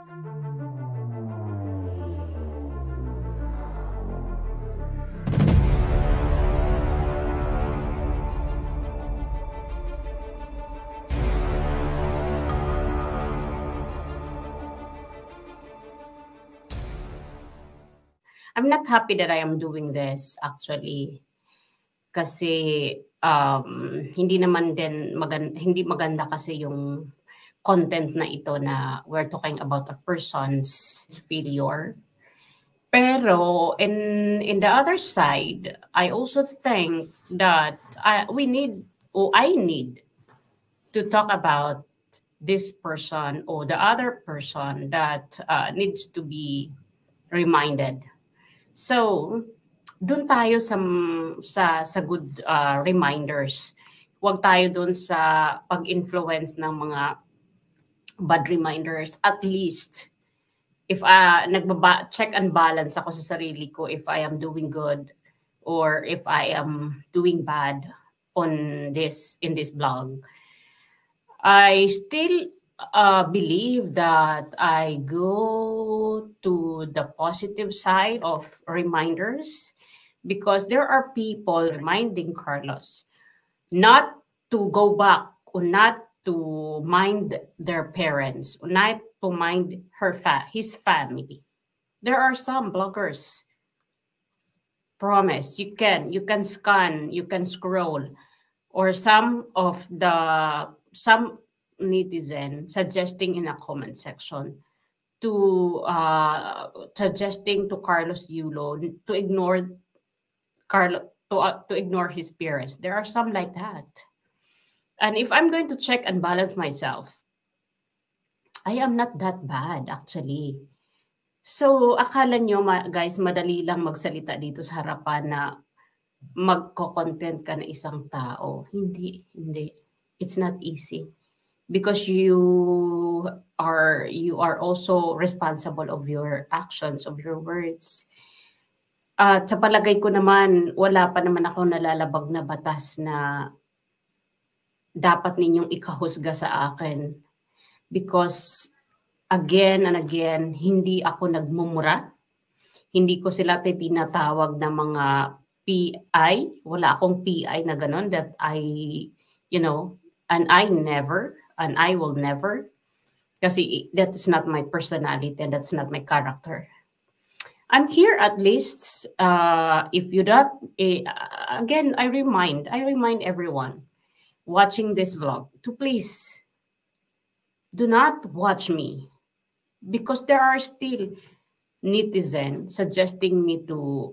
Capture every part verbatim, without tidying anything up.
I'm not happy that I am doing this actually. Kasi um, hindi naman din maganda, hindi maganda kasi yung content na ito na we're talking about a person's failure. Pero in in the other side, I also think that I, we need or I need to talk about this person or the other person that uh, needs to be reminded. So, dun tayo sa sa sa good uh, reminders. Huwag tayo dun sa pag-influence ng mga bad reminders. At least if uh, nagbaba check and balance ako sa sarili ko if I am doing good or if I am doing bad on this in this blog. I still uh, believe that I go to the positive side of reminders because there are people reminding Carlos not to go back or not to mind their parents, or not to mind her fa- his family. There are some bloggers. Promise, you can you can scan, you can scroll, or some of the some netizen suggesting in a comment section to uh, suggesting to Carlos Yulo to ignore Carlo to uh, to ignore his parents. There are some like that. And if I'm going to check and balance myself, I am not that bad actually. So akala nyo ma- guys madali lang magsalita dito sa harapan na magko-content ka na isang tao. Hindi, hindi. It's not easy. Because you are you are also responsible of your actions, of your words. At uh, sa palagay ko naman, wala pa naman ako nalalabag na batas na dapat ninyong ikahusga sa akin. Because again and again, hindi ako nagmumura. Hindi ko sila tinatawag na mga P I. Wala akong P I na ganon that I, you know, and I never, and I will never. Kasi that is not my personality and that's not my character. I'm here at least, uh, if you don't, uh, again, I remind, I remind everyone watching this vlog to please do not watch me because there are still netizens suggesting me to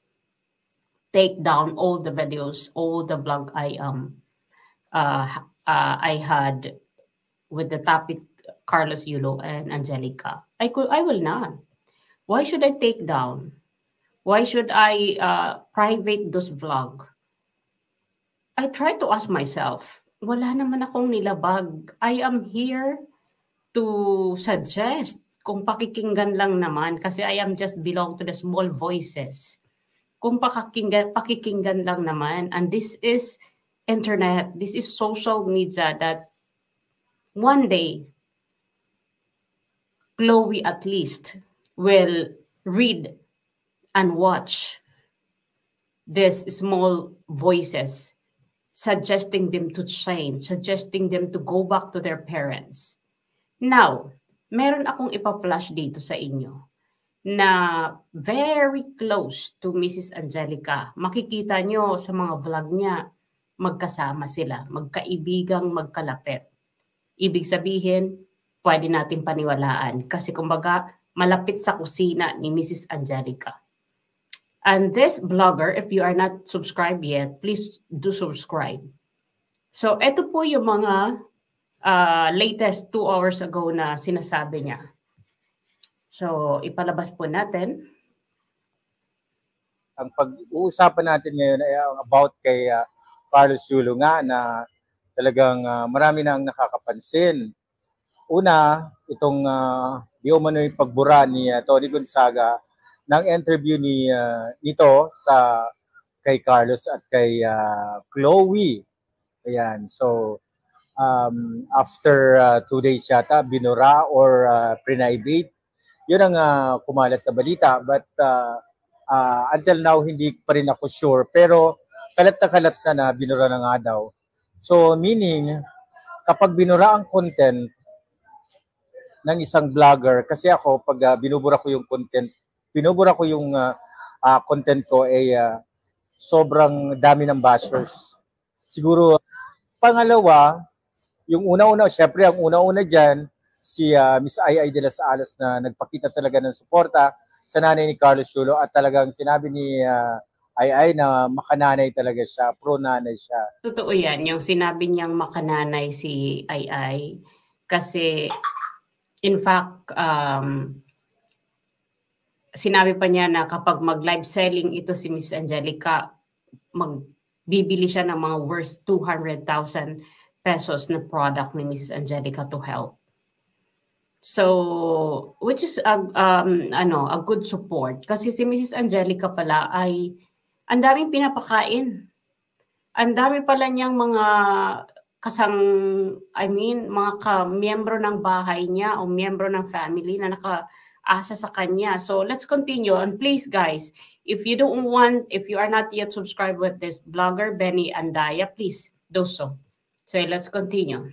take down all the videos, all the blog I um uh, uh I had with the topic Carlos Yulo and Angelica. I could I will not. Why should I take down? Why should I uh, private those vlog? I try to ask myself, wala naman akong nilabag. I am here to suggest kung pakikinggan lang naman kasi I am just belong to the small voices. Kung pakikinggan, pakikinggan lang naman, and this is internet, this is social media that one day, Chloe at least will read and watch these small voices suggesting them to change, suggesting them to go back to their parents. Now, meron akong ipa-flash dito sa inyo na very close to Missus Angelica. Makikita nyo sa mga vlog niya, magkasama sila, magkaibigang magkalapit. Ibig sabihin, pwede natin paniwalaan kasi kumbaga malapit sa kusina ni Missus Angelica. And this blogger, if you are not subscribed yet, please do subscribe. So, ito po yung mga uh, latest two hours ago na sinasabi niya. So, ipalabas po natin. Ang pag-uusapan natin ngayon ay about kay uh, Carlos Yulo nga na talagang uh, marami na ang nakakapansin. Una, itong uh, di umano'y pagbura ni uh, Tony Gonzaga ng interview ni uh, nito sa kay Carlos at kay uh, Chloe. Ayan, so um, after uh, two days yata, binura or uh, pre-nibate. Yun ang uh, kumalat na balita. But uh, uh, until now, hindi pa rin ako sure. Pero kalat na kalat na na binura na nga daw. So meaning, kapag binura ang content ng isang vlogger, kasi ako, pag uh, binubura ko yung content, binubura ko yung uh, uh, content ko, ay uh, sobrang dami ng bashers. Siguro, pangalawa, yung una-una, syempre ang una-una dyan, si uh, Miss Ai Ai de las Alas na nagpakita talaga ng suporta sa nanay ni Carlos Yulo at talagang sinabi ni uh, Ai Ai na makananay talaga siya, pro-nanay siya. Totoo yan, yung sinabi niyang makananay si Ai Ai. Kasi, in fact, um, sinabi pa niya na kapag mag-live selling ito si Miss Angelica, magbibili siya ng mga worth two hundred thousand pesos na product ni Missus Angelica to help. So, which is a, um, ano, a good support. Kasi si Missus Angelica pala ay ang daming pinapakain. Ang dami pala niyang mga kasang, I mean, mga ka-miyembro ng bahay niya o miyembro ng family na naka-asa sa kanya. So, let's continue. And please, guys, if you don't want, if you are not yet subscribed with this blogger, Benny Andaya, please do so. So, let's continue.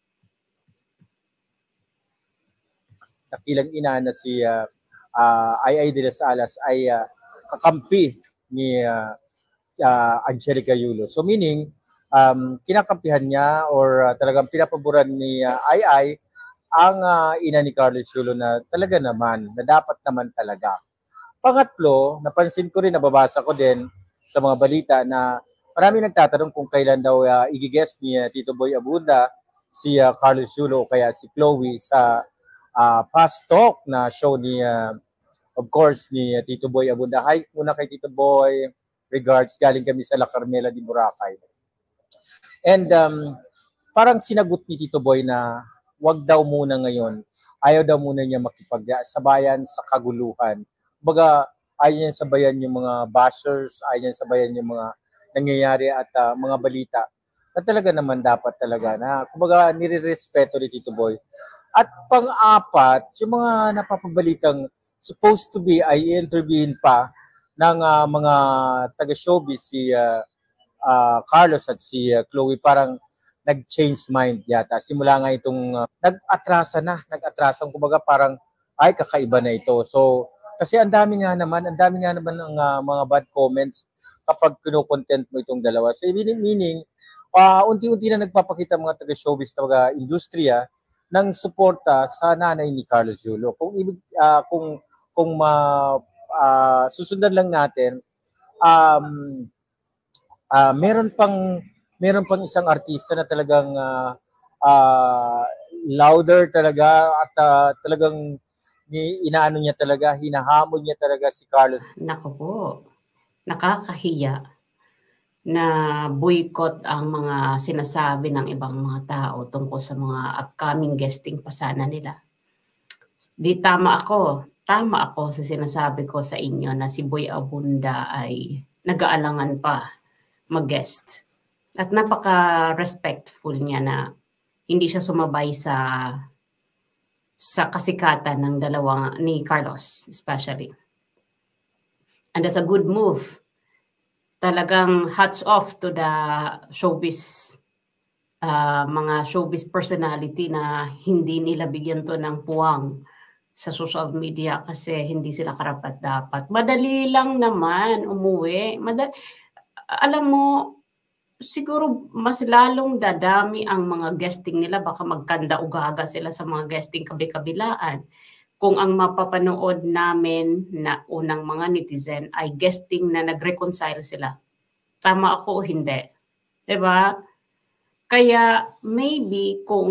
Nakilang ina na si uh, uh, Ai Ai de las Alas ay uh, kakampi ni uh, uh, Angelica Yulo. So meaning, um, kinakampihan niya or uh, talagang pinapaboran ni uh, Ai Ai ang uh, ina ni Carlos Yulo na talaga naman, na dapat naman talaga. Pangatlo, napansin ko rin, nababasa ko din sa mga balita na marami nagtatanong kung kailan daw uh, igigest ni uh, Tito Boy Abunda si uh, Carlos Yulo o kaya si Chloe sa Uh, past talk na show ni, uh, of course, ni uh, Tito Boy Abunda. Hi muna kay Tito Boy. Regards, galing kami sa La Carmela de Boracay. And um, parang sinagot ni Tito Boy na wag daw muna ngayon. Ayaw daw muna niya makipagsabayan sa kaguluhan. Baga, ayaw niya sabayan yung mga bashers, ayaw niya sabayan yung mga nangyayari at uh, mga balita. Na talaga naman dapat talaga na, kumbaga, nire-respeto ni Tito Boy. At pang-apat, yung mga napapabalitang supposed to be ay interviewin pa ng uh, mga taga-showbiz si uh, uh, Carlos at si uh, Chloe, parang nag-change mind yata. Simula nga itong uh, nag-atrasa na, nag-atrasa, kumbaga parang ay kakaiba na ito. So, kasi ang dami nga naman, ang dami nga naman ng uh, mga bad comments kapag kino-content mo itong dalawa. So, meaning, meaning uh, unti-unti na nagpapakita mga taga-showbiz, taga-industriya, ng suporta sa nanay ni Carlos Yulo. Kung ibig uh, kung kung ma uh, susundan lang natin, um uh, meron pang meron pang isang artista na talagang uh, uh, louder talaga at uh, talagang ni inaano niya talaga, hinahamon niya talaga si Carlos. Nako po. Nakakahiya na boycott ang mga sinasabi ng ibang mga tao tungkol sa mga upcoming guesting pa sana nila. Di tama ako. Tama ako sa sinasabi ko sa inyo na si Boy Abunda ay nag-aalangan pa mag-guest. At napaka-respectful niya na hindi siya sumabay sa sa kasikatan ng dalawa ni Carlos especially. And that's a good move. Talagang hats off to the showbiz, uh, mga showbiz personality na hindi nila bigyan to ng puwang sa social media kasi hindi sila karapat-dapat. Madali lang naman umuwi. Madali, alam mo, siguro mas lalong dadami ang mga guesting nila. Baka magkanda-ugaga sila sa mga guesting kabi-kabilaan. Kung ang mapapanood namin na unang mga netizen ay guesting na nag-reconcile sila. Tama ako o hindi? Diba? Kaya maybe kung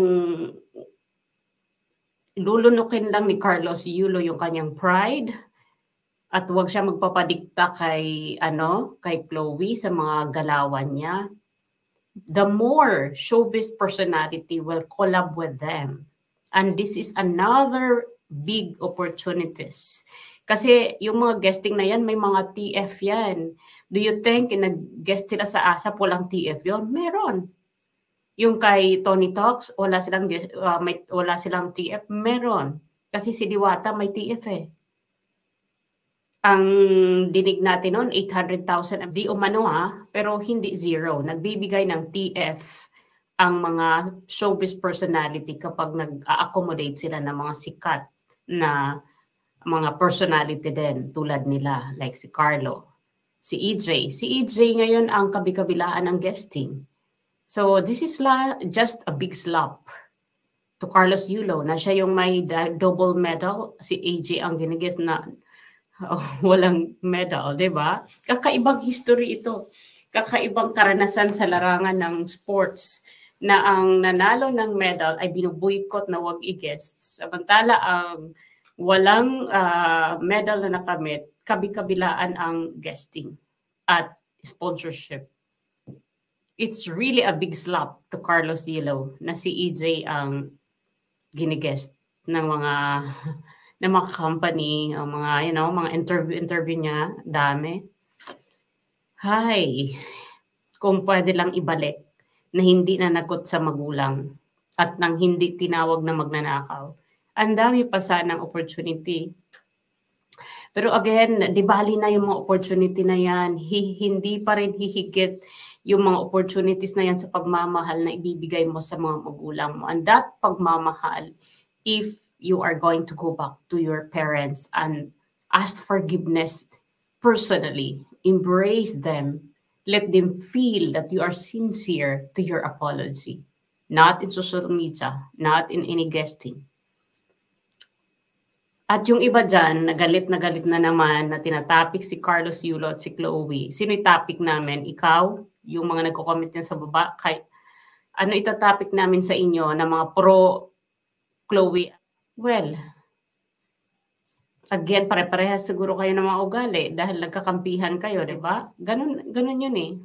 lulunukin lang ni Carlos Yulo yung kanyang pride at huwag siya magpapadikta kay, ano, kay Chloe sa mga galawan niya, the more showbiz personality will collab with them. And this is another big opportunities. Kasi yung mga guesting na yan, may mga T F yan. Do you think nag-guest sila sa ASAP walang T F yun? Meron. Yung kay Tony Talks, wala silang, uh, may, wala silang T F. Meron. Kasi si Diwata may T F eh. Ang dinig natin noon, eight hundred thousand. Di umano ha, pero hindi zero. Nagbibigay ng T F ang mga showbiz personality kapag nag-accommodate sila ng mga sikat na mga personality din tulad nila, like si Carlo, si E J. Si E J ngayon ang kabi-kabilaan ng guesting. So this is la just a big slap to Carlos Yulo na siya yung may double medal. Si A J ang ginigest na oh, walang medal, di ba? Kakaibang history ito. Kakaibang karanasan sa larangan ng sports na ang nanalo ng medal ay binuboycott na wag i-guest. Samantala ang walang uh, medal na nakamit, kabi-kabilaan ang guesting at sponsorship. It's really a big slap to Carlos Yulo na si E J ang ginigest ng mga ng mga company, o mga, you know, mga interview, interview niya, dami. Hay, kung pwede lang ibalik na hindi na nagot sa magulang at nang hindi tinawag na magnanakaw, ang dami pa sanang opportunity. Pero again, di bali na yung mga opportunity na yan, Hi, hindi pa rin hihigit yung mga opportunities na yan sa pagmamahal na ibibigay mo sa mga magulang mo. And that pagmamahal, if you are going to go back to your parents and ask forgiveness personally, embrace them, let them feel that you are sincere to your apology, not in social media, not in any guesting. At yung iba dyan, nagalit na galit na naman na tinatapik si Carlos Yulo at si Chloe. Sino yung topic namin? Ikaw? Yung mga nagko-comment yan sa baba? Kay, ano itatopic namin sa inyo na mga pro Chloe? Well, again, pare-parehas siguro kayo ng mga ugali dahil nagkakampihan kayo, di ba? Ganun, ganun yun eh.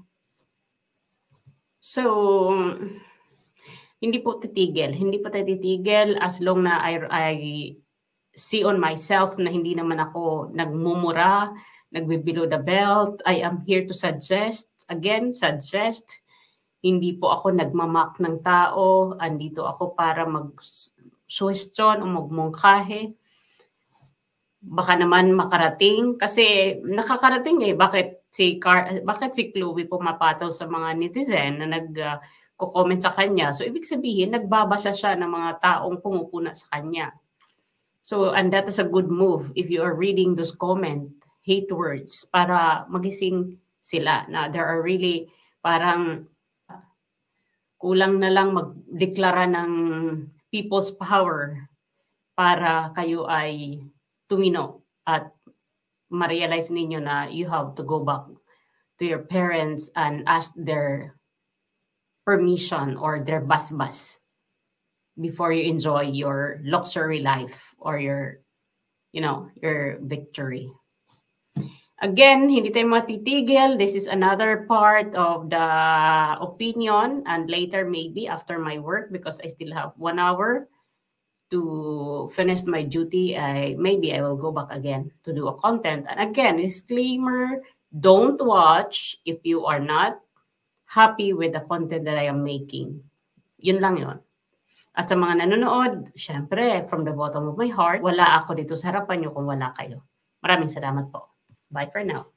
So, hindi po titigil. Hindi po tayo titigil as long na I, I see on myself na hindi naman ako nagmumura, nagbe-below the belt. I am here to suggest, again, suggest. Hindi po ako nagmamak ng tao. Andito ako para mag-suwestyon o magmungkahe. Baka naman makarating. Kasi nakakarating eh. Bakit si, Car bakit si Chloe pumapataw sa mga netizen na nag-comment uh, sa kanya? So, ibig sabihin, nagbabasa siya ng mga taong pumupuna sa kanya. So, and that is a good move if you are reading those comment, hate words, para magising sila na there are really parang kulang na lang magdeklara ng people's power para kayo ay tumino at ma-realize ninyo na you have to go back to your parents and ask their permission or their basbas before you enjoy your luxury life or your, you know, your victory. Again, hindi tayo matitigil. This is another part of the opinion, and later maybe after my work, because I still have one hour to finish my duty, I, maybe I will go back again to do a content. And again, disclaimer, don't watch if you are not happy with the content that I am making. Yun lang yun. At sa mga nanonood, syempre, from the bottom of my heart, wala ako dito sa harapan nyo kung wala kayo. Maraming salamat po. Bye for now.